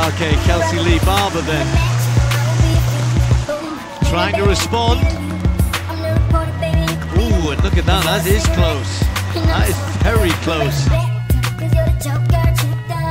Okay, Kelsey-Lee Barber then. Trying to respond. Ooh, and look at that, that is close. That is very close.